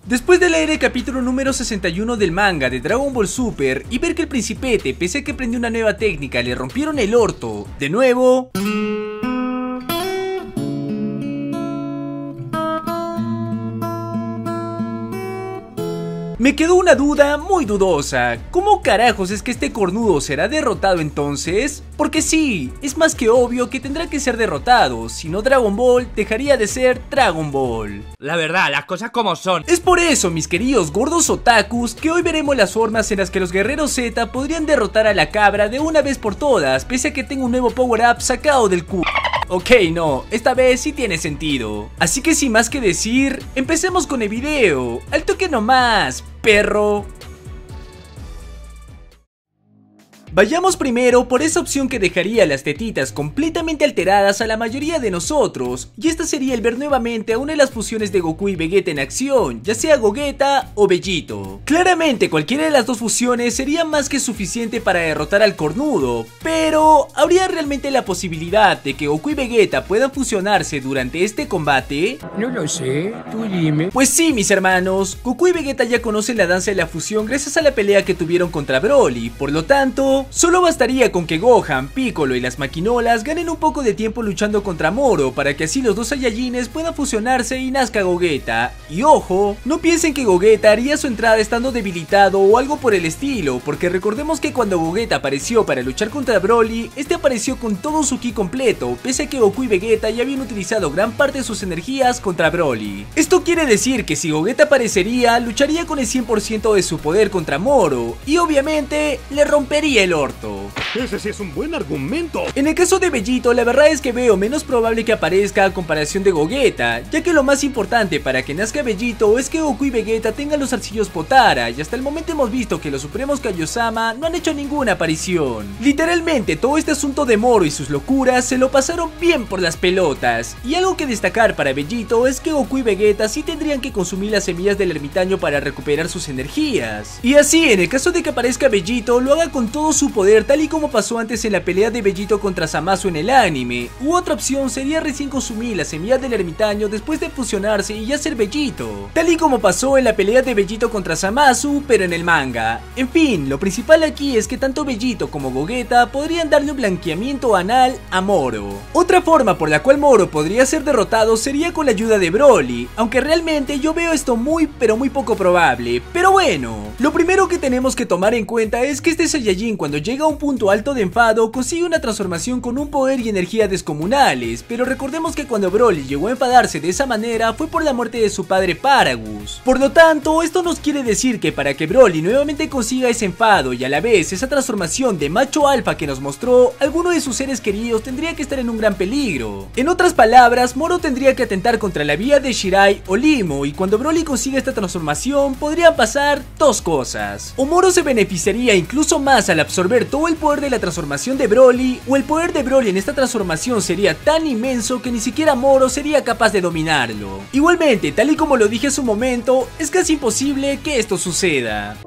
Después de leer el capítulo número 61 del manga de Dragon Ball Super y ver que el principete, pese a que aprendió una nueva técnica, le rompieron el orto, de nuevo... me quedó una duda muy dudosa. ¿Cómo carajos es que este cornudo será derrotado entonces? Porque sí, es más que obvio que tendrá que ser derrotado, si no Dragon Ball dejaría de ser Dragon Ball. La verdad, las cosas como son. Es por eso, mis queridos gordos otakus, que hoy veremos las formas en las que los guerreros Z podrían derrotar a la cabra de una vez por todas, pese a que tenga un nuevo power-up sacado del culo. Ok, no, esta vez sí tiene sentido. Así que sin más que decir, empecemos con el video. Al toque nomás, perro. Vayamos primero por esa opción que dejaría las tetitas completamente alteradas a la mayoría de nosotros, y esta sería el ver nuevamente a una de las fusiones de Goku y Vegeta en acción, ya sea Gogeta o Bellito. Claramente cualquiera de las dos fusiones sería más que suficiente para derrotar al cornudo, pero ¿habría realmente la posibilidad de que Goku y Vegeta puedan fusionarse durante este combate? No lo sé, tú dime. Pues sí, mis hermanos, Goku y Vegeta ya conocen la danza de la fusión gracias a la pelea que tuvieron contra Broly, por lo tanto... solo bastaría con que Gohan, Piccolo y las maquinolas ganen un poco de tiempo luchando contra Moro para que así los dos Saiyajines puedan fusionarse y nazca Gogeta. Y ojo, no piensen que Gogeta haría su entrada estando debilitado o algo por el estilo, porque recordemos que cuando Gogeta apareció para luchar contra Broly, este apareció con todo su ki completo, pese a que Goku y Vegeta ya habían utilizado gran parte de sus energías contra Broly. Esto quiere decir que si Gogeta aparecería, lucharía con el 100% de su poder contra Moro, y obviamente le rompería el orto. Ese sí es un buen argumento. En el caso de Bellito, la verdad es que veo menos probable que aparezca a comparación de Gogeta, ya que lo más importante para que nazca Bellito es que Goku y Vegeta tengan los arcillos Potara, y hasta el momento hemos visto que los supremos Kaiosama no han hecho ninguna aparición. Literalmente todo este asunto de Moro y sus locuras se lo pasaron bien por las pelotas, y algo que destacar para Bellito es que Goku y Vegeta sí tendrían que consumir las semillas del ermitaño para recuperar sus energías. Y así, en el caso de que aparezca Bellito, lo haga con todo su poder, tal y como pasó antes en la pelea de Bellito contra Zamasu en el anime. U otra opción sería recién consumir las semillas del ermitaño después de fusionarse y ya ser Bellito, tal y como pasó en la pelea de Bellito contra Zamasu pero en el manga. En fin, lo principal aquí es que tanto Bellito como Gogeta podrían darle un blanqueamiento anal a Moro. Otra forma por la cual Moro podría ser derrotado sería con la ayuda de Broly, aunque realmente yo veo esto muy pero muy poco probable. Pero bueno, lo primero que tenemos que tomar en cuenta es que este Saiyajin cuando llega a un punto alto de enfado consigue una transformación con un poder y energía descomunales, pero recordemos que cuando Broly llegó a enfadarse de esa manera fue por la muerte de su padre Paragus. Por lo tanto, esto nos quiere decir que para que Broly nuevamente consiga ese enfado y a la vez esa transformación de macho alfa que nos mostró, alguno de sus seres queridos tendría que estar en un gran peligro. En otras palabras, Moro tendría que atentar contra la vida de Shirai o Limo, y cuando Broly consiga esta transformación podrían pasar dos cosas: o Moro se beneficiaría incluso más al absorber todo el poder de la transformación de Broly, o el poder de Broly en esta transformación sería tan inmenso que ni siquiera Moro sería capaz de dominarlo. Igualmente, tal y como lo dije hace un momento, es casi imposible que esto suceda.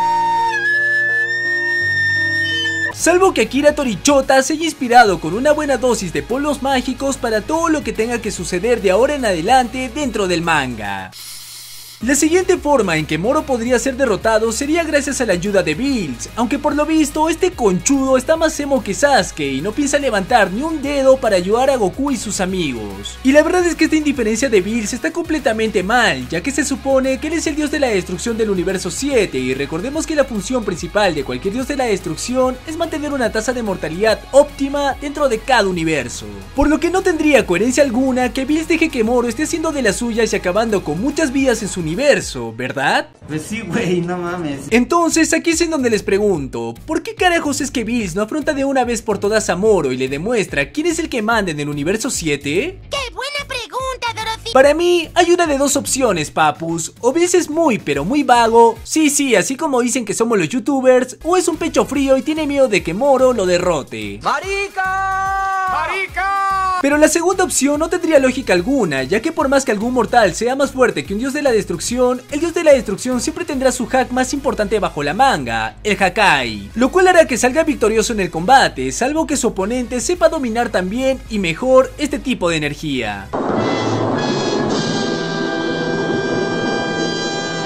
Salvo que Akira Toriyama se haya inspirado con una buena dosis de polvos mágicos para todo lo que tenga que suceder de ahora en adelante dentro del manga. La siguiente forma en que Moro podría ser derrotado sería gracias a la ayuda de Bills, aunque por lo visto este conchudo está más emo que Sasuke y no piensa levantar ni un dedo para ayudar a Goku y sus amigos. Y la verdad es que esta indiferencia de Bills está completamente mal, ya que se supone que él es el dios de la destrucción del universo 7, y recordemos que la función principal de cualquier dios de la destrucción es mantener una tasa de mortalidad óptima dentro de cada universo. Por lo que no tendría coherencia alguna que Bills deje que Moro esté haciendo de las suyas y acabando con muchas vidas en su universo, ¿verdad? Pues sí, güey, no mames. Entonces aquí es en donde les pregunto, ¿por qué carajos es que Bills no afronta de una vez por todas a Moro y le demuestra quién es el que manda en el universo 7? ¡Qué buena pregunta, Dorothy! Para mí hay una de dos opciones, papus: o Bills es muy pero muy vago, sí, así como dicen que somos los youtubers, o es un pecho frío y tiene miedo de que Moro lo derrote. ¡Marica! ¡Marica! Pero la segunda opción no tendría lógica alguna, ya que por más que algún mortal sea más fuerte que un dios de la destrucción, el dios de la destrucción siempre tendrá su hack más importante bajo la manga, el Hakai, lo cual hará que salga victorioso en el combate, salvo que su oponente sepa dominar también y mejor este tipo de energía.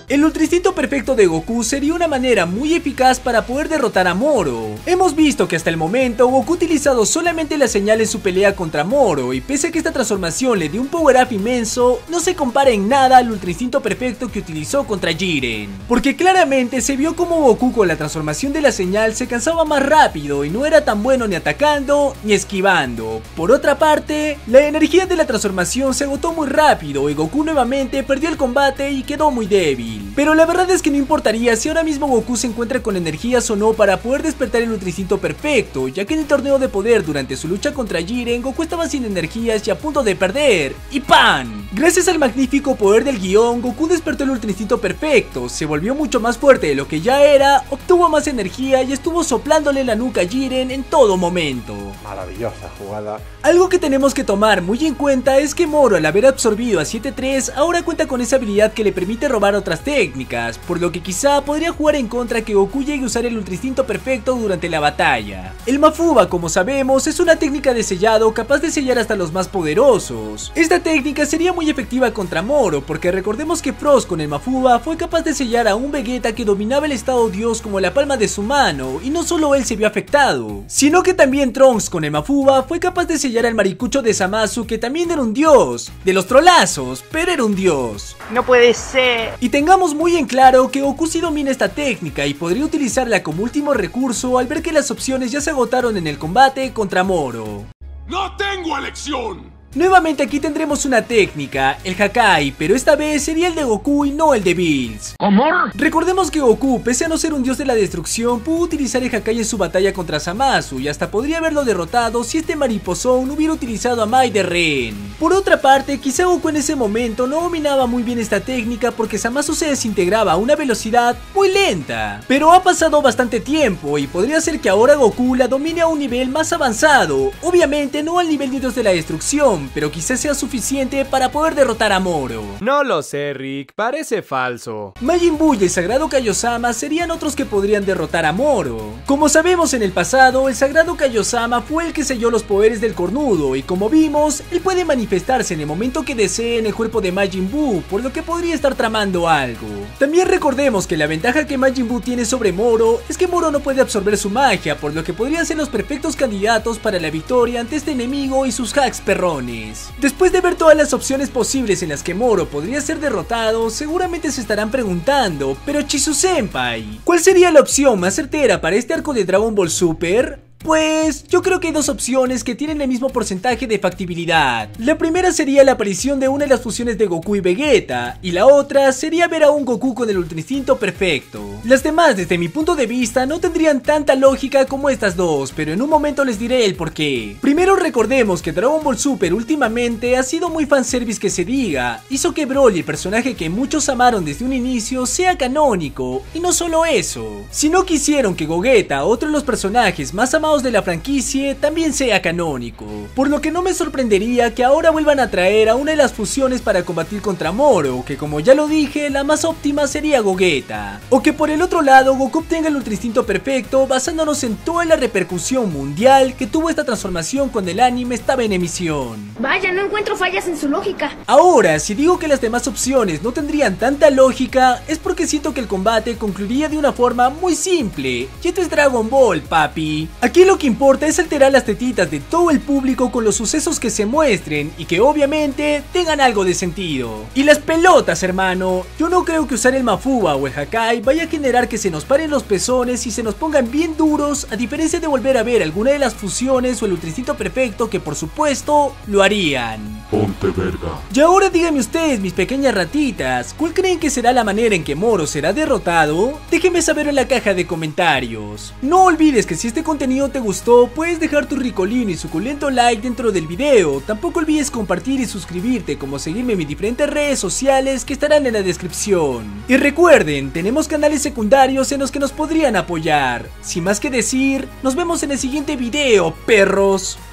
El Ultra Instinto Perfecto de Goku sería una manera muy eficaz para poder derrotar a Moro. Hemos visto que hasta el momento Goku ha utilizado solamente la señal en su pelea contra Moro, y pese a que esta transformación le dio un power up inmenso, no se compara en nada al Ultra Instinto Perfecto que utilizó contra Jiren, porque claramente se vio como Goku con la transformación de la señal se cansaba más rápido y no era tan bueno ni atacando ni esquivando. Por otra parte, la energía de la transformación se agotó muy rápido y Goku nuevamente perdió el combate y quedó muy débil. Pero la verdad es que no importaría si ahora mismo Goku se encuentra con energías o no para poder despertar el Ultra Instinto Perfecto, ya que en el torneo de poder durante su lucha contra Jiren, Goku estaba sin energías y a punto de perder, y ¡pam! Gracias al magnífico poder del guión, Goku despertó el Ultra Instinto Perfecto, se volvió mucho más fuerte de lo que ya era, obtuvo más energía y estuvo soplándole la nuca a Jiren en todo momento. Maravillosa jugada. Algo que tenemos que tomar muy en cuenta es que Moro, al haber absorbido a 7-3, ahora cuenta con esa habilidad que le permite robar otras técnicas, por lo que quizá podría jugar en contra que Goku llegue a usar el Ultra Instinto Perfecto durante la batalla. El Mafuba, como sabemos, es una técnica de sellado capaz de sellar hasta los más poderosos. Esta técnica sería muy efectiva contra Moro, porque recordemos que Frost con el Mafuba fue capaz de sellar a un Vegeta que dominaba el estado Dios como la palma de su mano, y no solo él se vio afectado, sino que también Trunks con el Mafuba fue capaz de sellar al maricucho de Zamasu, que también era un dios, de los trolazos, pero era un dios. No puede ser. Y tengamos muy en claro que Goku sí domina esta técnica y podría utilizarla como último recurso al ver que las opciones ya se agotaron en el combate contra Moro. ¡No tengo elección! Nuevamente aquí tendremos una técnica, el Hakai, pero esta vez sería el de Goku y no el de Bills. ¿Cómo? Recordemos que Goku, pese a no ser un dios de la destrucción, pudo utilizar el Hakai en su batalla contra Zamasu y hasta podría haberlo derrotado si este mariposón hubiera utilizado a Mai de rehén. Por otra parte, quizá Goku en ese momento no dominaba muy bien esta técnica porque Zamasu se desintegraba a una velocidad muy lenta. Pero ha pasado bastante tiempo y podría ser que ahora Goku la domine a un nivel más avanzado, obviamente no al nivel de dios de la destrucción, pero quizás sea suficiente para poder derrotar a Moro. No lo sé, Rick, parece falso. Majin Buu y el Sagrado Kaiosama serían otros que podrían derrotar a Moro. Como sabemos en el pasado, el Sagrado Kaiosama fue el que selló los poderes del cornudo y como vimos, él puede manifestarse en el momento que desee en el cuerpo de Majin Buu, por lo que podría estar tramando algo. También recordemos que la ventaja que Majin Buu tiene sobre Moro es que Moro no puede absorber su magia, por lo que podrían ser los perfectos candidatos para la victoria ante este enemigo y sus hacks perrones. Después de ver todas las opciones posibles en las que Moro podría ser derrotado, seguramente se estarán preguntando, pero Chizu-senpai, ¿cuál sería la opción más certera para este arco de Dragon Ball Super? Pues yo creo que hay dos opciones que tienen el mismo porcentaje de factibilidad. La primera sería la aparición de una de las fusiones de Goku y Vegeta, y la otra sería ver a un Goku con el Ultra Instinto Perfecto. Las demás, desde mi punto de vista, no tendrían tanta lógica como estas dos, pero en un momento les diré el porqué. Primero recordemos que Dragon Ball Super últimamente ha sido muy fanservice que se diga, hizo que Broly, el personaje que muchos amaron desde un inicio, sea canónico, y no solo eso, sino que hicieron que Gogeta, otro de los personajes más amados de la franquicia, también sea canónico, por lo que no me sorprendería que ahora vuelvan a traer a una de las fusiones para combatir contra Moro, que como ya lo dije, la más óptima sería Gogeta, o que por el otro lado Goku obtenga el Ultra Instinto Perfecto basándonos en toda la repercusión mundial que tuvo esta transformación cuando el anime estaba en emisión. Vaya, no encuentro fallas en su lógica. Ahora, si digo que las demás opciones no tendrían tanta lógica, es porque siento que el combate concluiría de una forma muy simple, y esto es Dragon Ball, papi. Aquí lo que importa es alterar las tetitas de todo el público con los sucesos que se muestren y que obviamente tengan algo de sentido. Y las pelotas, hermano, yo no creo que usar el Mafuba o el Hakai vaya a generar que se nos paren los pezones y se nos pongan bien duros, a diferencia de volver a ver alguna de las fusiones o el Ultra Instinto Perfecto, que por supuesto lo harían. Ponte verga. Y ahora díganme ustedes, mis pequeñas ratitas, ¿cuál creen que será la manera en que Moro será derrotado? Déjenme saber en la caja de comentarios. No olvides que si este contenido te gustó, puedes dejar tu ricolino y suculento like dentro del video. Tampoco olvides compartir y suscribirte, como seguirme en mis diferentes redes sociales que estarán en la descripción. Y recuerden, tenemos canales secundarios en los que nos podrían apoyar. Sin más que decir, nos vemos en el siguiente video, perros.